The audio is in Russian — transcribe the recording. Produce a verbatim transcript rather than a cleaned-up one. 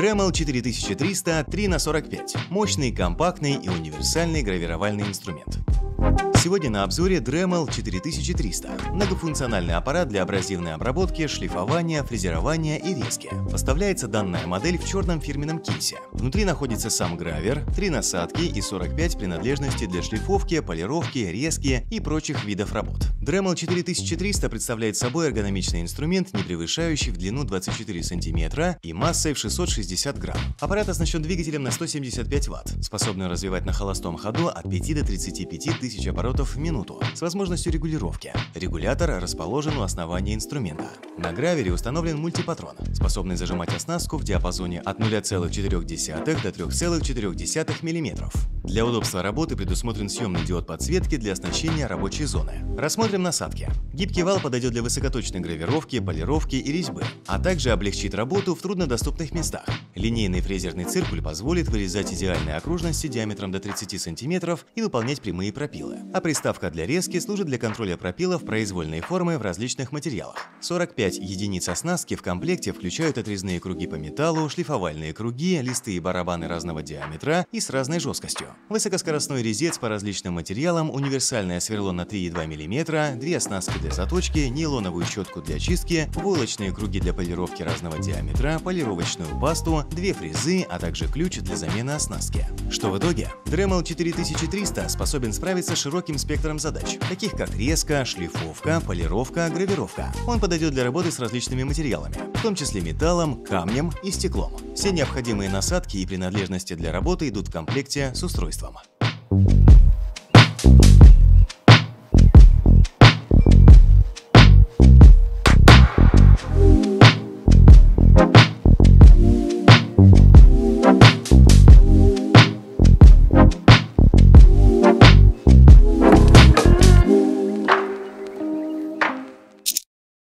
Dremel четыре тысячи триста три на сорок пять – мощный, компактный и универсальный гравировальный инструмент. Сегодня на обзоре Dremel четыре тысячи триста – многофункциональный аппарат для абразивной обработки, шлифования, фрезерования и резки. Поставляется данная модель в черном фирменном кейсе. Внутри находится сам гравер, три насадки и сорок пять принадлежностей для шлифовки, полировки, резки и прочих видов работ. Dremel четыре тысячи триста представляет собой эргономичный инструмент, не превышающий в длину двадцать четыре сантиметра и массой в шестьсот шестьдесят грамм. Аппарат оснащен двигателем на сто семьдесят пять ватт, способным развивать на холостом ходу от пяти до тридцати пяти тысяч оборотов в минуту с возможностью регулировки. Регулятор расположен у основания инструмента. На гравере установлен мультипатрон, способный зажимать оснастку в диапазоне от нуля целых четырёх десятых до трёх целых четырёх десятых миллиметров. Для удобства работы предусмотрен съемный диод подсветки для оснащения рабочей зоны. Рассмотрим насадки. Гибкий вал подойдет для высокоточной гравировки, полировки и резьбы, а также облегчит работу в труднодоступных местах. Линейный фрезерный циркуль позволит вырезать идеальные окружности диаметром до тридцати сантиметров и выполнять прямые пропилы. А приставка для резки служит для контроля пропилов произвольной формы в различных материалах. сорок пять единиц оснастки в комплекте включают отрезные круги по металлу, шлифовальные круги, листы и барабаны разного диаметра и с разной жесткостью, высокоскоростной резец по различным материалам, универсальное сверло на три и два миллиметра, две оснастки для заточки, нейлоновую щетку для чистки, войлочные круги для полировки разного диаметра, полировочную пасту, две фрезы, а также ключ для замены оснастки. Что в итоге? Dremel четыре тысячи триста способен справиться с широким спектром задач, таких как резка, шлифовка, полировка, гравировка. Он подойдет для работы с различными материалами, в том числе металлом, камнем и стеклом. Все необходимые насадки и принадлежности для работы идут в комплекте с устройством.